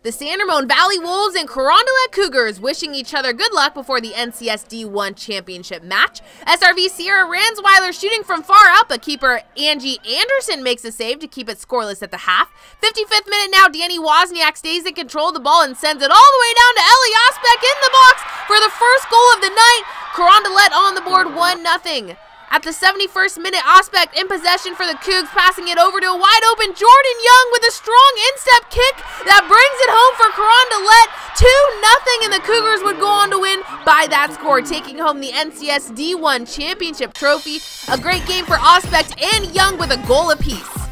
The San Ramon Valley Wolves and Carondelet Cougars wishing each other good luck before the NCS D1 championship match. SRV Sierra Ransweiler shooting from far out, but keeper Angie Anderson makes a save to keep it scoreless at the half. 55th minute now, Danny Wozniak stays in control of the ball and sends it all the way down to Ellie Osbeck in the box for the first goal of the night. Carondelet on the board 1-0. At the 71st minute, Osbeck in possession for the Cougs, passing it over to a wide open Jordan Young with a strong instep kick that brings it home for Carondelet. 2-0, and the Cougars would go on to win by that score, taking home the NCS D1 championship trophy. A great game for Osbeck and Young with a goal apiece.